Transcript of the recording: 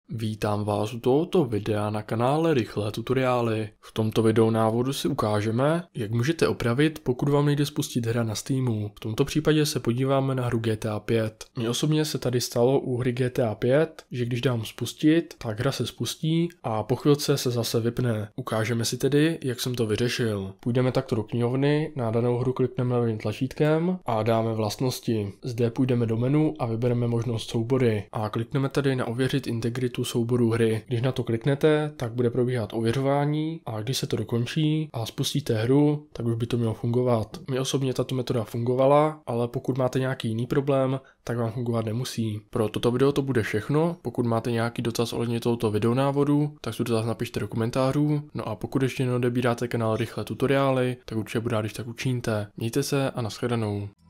Vítám vás u tohoto videa na kanále Rychlé tutoriály. V tomto videu návodu si ukážeme, jak můžete opravit, pokud vám nejde spustit hra na Steamu. V tomto případě se podíváme na hru GTA 5. Mně osobně se tady stalo u hry GTA 5, že když dám spustit, tak hra se spustí a po chvilce se zase vypne. Ukážeme si tedy, jak jsem to vyřešil. Půjdeme takto do knihovny, na danou hru klikneme levým tlačítkem a dáme vlastnosti. Zde půjdeme do menu a vybereme možnost soubory a klikneme tady na ověřit integritu souboru hry. Když na to kliknete, tak bude probíhat ověřování a když se to dokončí a spustíte hru, tak už by to mělo fungovat. Mně osobně tato metoda fungovala, ale pokud máte nějaký jiný problém, tak vám fungovat nemusí. Pro toto video to bude všechno. Pokud máte nějaký dotaz ohledně tohoto videonávodu, tak si dotaz napište do komentářů. No a pokud ještě neodebíráte kanál Rychlé tutoriály, tak určitě budu rád, když tak učiníte. Mějte se a nashledanou.